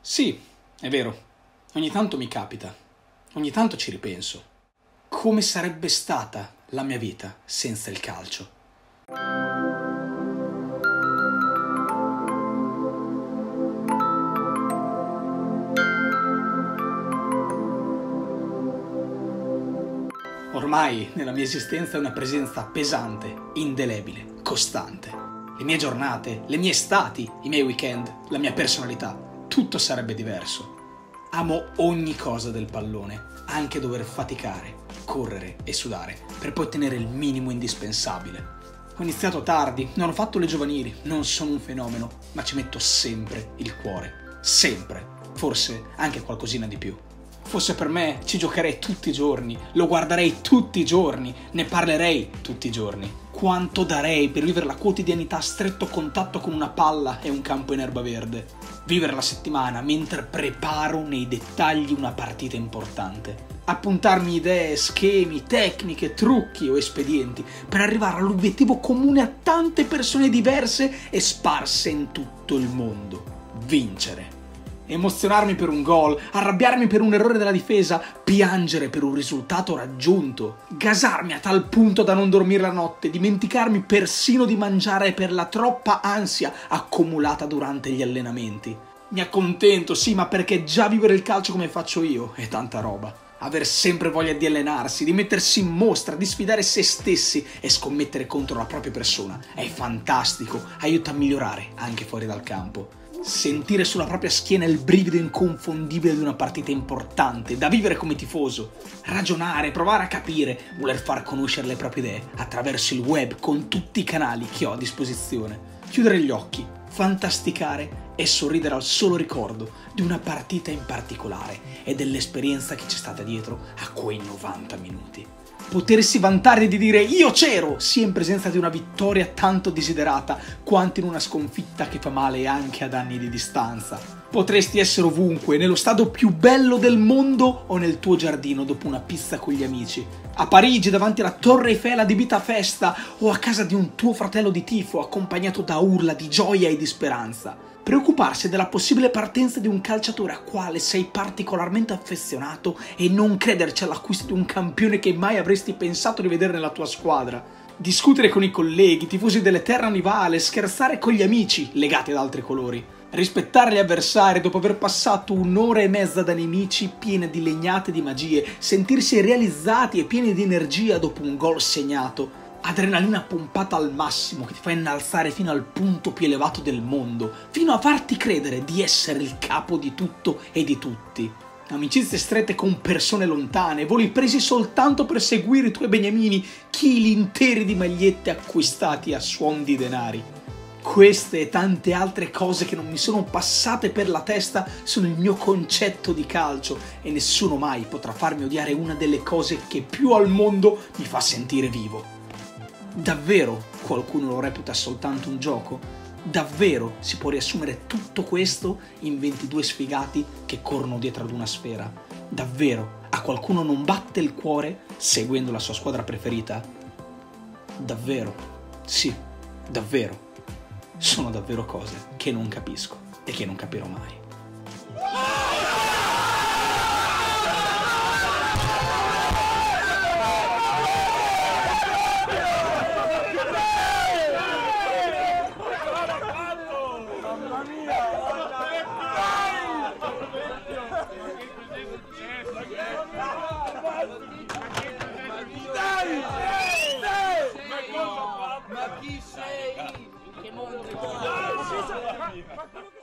Sì, è vero. Ogni tanto mi capita. Ogni tanto ci ripenso. Come sarebbe stata la mia vita senza il calcio? Ormai nella mia esistenza è una presenza pesante, indelebile, costante. Le mie giornate, le mie estati, i miei weekend, la mia personalità, tutto sarebbe diverso. Amo ogni cosa del pallone, anche dover faticare, correre e sudare, per poi ottenere il minimo indispensabile. Ho iniziato tardi, non ho fatto le giovanili, non sono un fenomeno, ma ci metto sempre il cuore. Sempre. Forse anche qualcosina di più. Fosse per me, ci giocherei tutti i giorni, lo guarderei tutti i giorni, ne parlerei tutti i giorni. Quanto darei per vivere la quotidianità a stretto contatto con una palla e un campo in erba verde. Vivere la settimana mentre preparo nei dettagli una partita importante. Appuntarmi idee, schemi, tecniche, trucchi o espedienti per arrivare all'obiettivo comune a tante persone diverse e sparse in tutto il mondo. Vincere. Emozionarmi per un gol, arrabbiarmi per un errore della difesa, piangere per un risultato raggiunto, gasarmi a tal punto da non dormire la notte, dimenticarmi persino di mangiare per la troppa ansia accumulata durante gli allenamenti. Mi accontento, sì, ma perché già vivere il calcio come faccio io è tanta roba. Aver sempre voglia di allenarsi, di mettersi in mostra, di sfidare se stessi e scommettere contro la propria persona è fantastico, aiuta a migliorare anche fuori dal campo. Sentire sulla propria schiena il brivido inconfondibile di una partita importante, da vivere come tifoso. Ragionare, provare a capire, voler far conoscere le proprie idee attraverso il web con tutti i canali che ho a disposizione. Chiudere gli occhi, fantasticare e sorridere al solo ricordo di una partita in particolare e dell'esperienza che c'è stata dietro a quei 90 minuti. Potersi vantare di dire io c'ero, sia in presenza di una vittoria tanto desiderata, quanto in una sconfitta che fa male anche ad anni di distanza. Potresti essere ovunque, nello stadio più bello del mondo o nel tuo giardino dopo una pizza con gli amici, a Parigi davanti alla Torre Eiffel adibita a festa o a casa di un tuo fratello di tifo accompagnato da urla di gioia e di speranza. Preoccuparsi della possibile partenza di un calciatore a quale sei particolarmente affezionato e non crederci all'acquisto di un campione che mai avresti pensato di vedere nella tua squadra. Discutere con i colleghi, tifosi dell'eterna rivale, scherzare con gli amici legati ad altri colori. Rispettare gli avversari dopo aver passato un'ora e mezza da nemici piene di legnate di magie, sentirsi realizzati e pieni di energia dopo un gol segnato. Adrenalina pompata al massimo che ti fa innalzare fino al punto più elevato del mondo, fino a farti credere di essere il capo di tutto e di tutti. Amicizie strette con persone lontane, voli presi soltanto per seguire i tuoi beniamini, chili interi di magliette acquistati a suon di denari. Queste e tante altre cose che non mi sono passate per la testa sono il mio concetto di calcio e nessuno mai potrà farmi odiare una delle cose che più al mondo mi fa sentire vivo. Davvero qualcuno lo reputa soltanto un gioco? Davvero si può riassumere tutto questo in 22 sfigati che corrono dietro ad una sfera? Davvero a qualcuno non batte il cuore seguendo la sua squadra preferita? Davvero? Sì, davvero. Sono davvero cose che non capisco e che non capirò mai. Ma chi sei? Che mondo?